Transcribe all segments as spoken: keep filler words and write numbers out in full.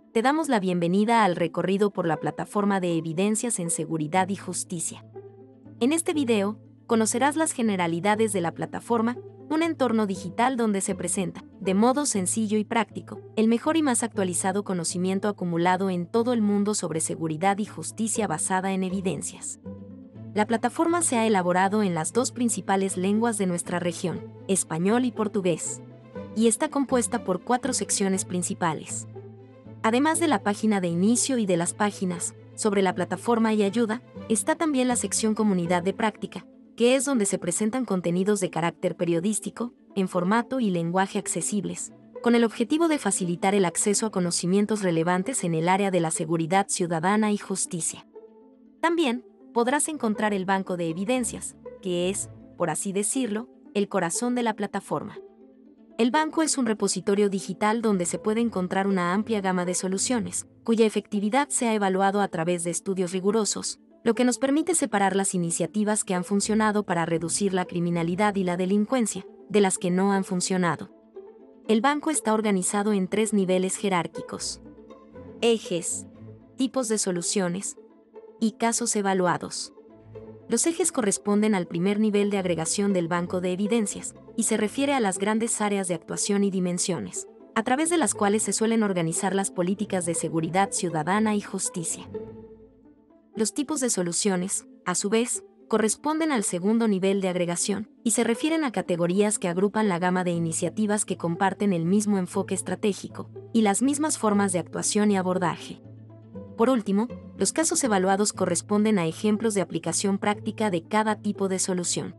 te damos la bienvenida al recorrido por la plataforma de evidencias en seguridad y justicia. En este video, conocerás las generalidades de la plataforma, un entorno digital donde se presenta, de modo sencillo y práctico, el mejor y más actualizado conocimiento acumulado en todo el mundo sobre seguridad y justicia basada en evidencias. La plataforma se ha elaborado en las dos principales lenguas de nuestra región, español y portugués, y está compuesta por cuatro secciones principales. Además de la página de inicio y de las páginas sobre la plataforma y ayuda, está también la sección Comunidad de Práctica, que es donde se presentan contenidos de carácter periodístico, en formato y lenguaje accesibles, con el objetivo de facilitar el acceso a conocimientos relevantes en el área de la seguridad ciudadana y justicia. También podrás encontrar el banco de evidencias, que es, por así decirlo, el corazón de la plataforma. El banco es un repositorio digital donde se puede encontrar una amplia gama de soluciones, cuya efectividad se ha evaluado a través de estudios rigurosos, lo que nos permite separar las iniciativas que han funcionado para reducir la criminalidad y la delincuencia, de las que no han funcionado. El banco está organizado en tres niveles jerárquicos: ejes, tipos de soluciones y casos evaluados. Los ejes corresponden al primer nivel de agregación del banco de evidencias, y se refiere a las grandes áreas de actuación y dimensiones, a través de las cuales se suelen organizar las políticas de seguridad ciudadana y justicia. Los tipos de soluciones, a su vez, corresponden al segundo nivel de agregación, y se refieren a categorías que agrupan la gama de iniciativas que comparten el mismo enfoque estratégico, y las mismas formas de actuación y abordaje. Por último, los casos evaluados corresponden a ejemplos de aplicación práctica de cada tipo de solución.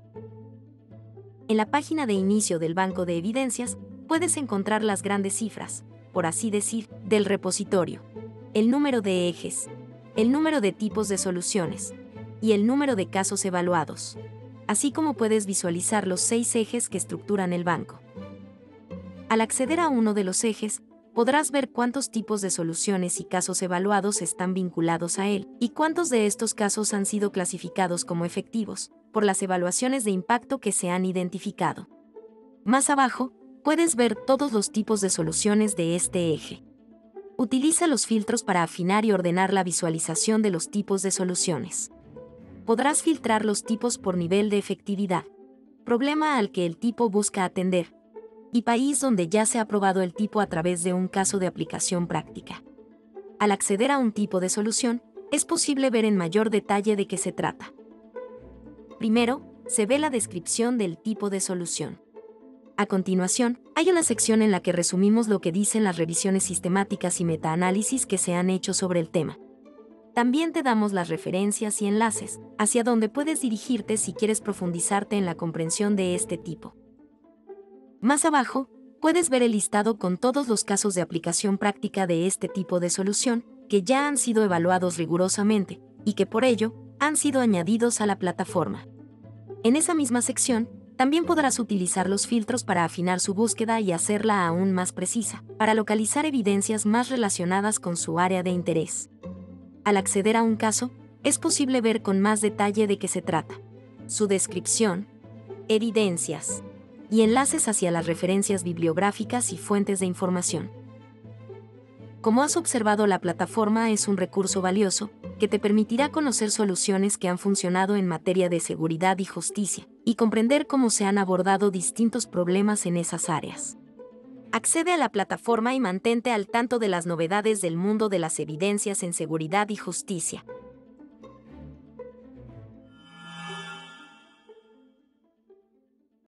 En la página de inicio del banco de evidencias, puedes encontrar las grandes cifras, por así decir, del repositorio, el número de ejes, el número de tipos de soluciones y el número de casos evaluados, así como puedes visualizar los seis ejes que estructuran el banco. Al acceder a uno de los ejes, podrás ver cuántos tipos de soluciones y casos evaluados están vinculados a él, y cuántos de estos casos han sido clasificados como efectivos, por las evaluaciones de impacto que se han identificado. Más abajo, puedes ver todos los tipos de soluciones de este eje. Utiliza los filtros para afinar y ordenar la visualización de los tipos de soluciones. Podrás filtrar los tipos por nivel de efectividad, problema al que el tipo busca atender, y país donde ya se ha probado el tipo a través de un caso de aplicación práctica. Al acceder a un tipo de solución, es posible ver en mayor detalle de qué se trata. Primero, se ve la descripción del tipo de solución. A continuación, hay una sección en la que resumimos lo que dicen las revisiones sistemáticas y metaanálisis que se han hecho sobre el tema. También te damos las referencias y enlaces, hacia donde puedes dirigirte si quieres profundizarte en la comprensión de este tipo. Más abajo, puedes ver el listado con todos los casos de aplicación práctica de este tipo de solución, que ya han sido evaluados rigurosamente, y que por ello, han sido añadidos a la plataforma. En esa misma sección, también podrás utilizar los filtros para afinar su búsqueda y hacerla aún más precisa, para localizar evidencias más relacionadas con su área de interés. Al acceder a un caso, es posible ver con más detalle de qué se trata, su descripción, evidencias, y enlaces hacia las referencias bibliográficas y fuentes de información. Como has observado, la plataforma es un recurso valioso que te permitirá conocer soluciones que han funcionado en materia de seguridad y justicia, y comprender cómo se han abordado distintos problemas en esas áreas. Accede a la plataforma y mantente al tanto de las novedades del mundo de las evidencias en seguridad y justicia.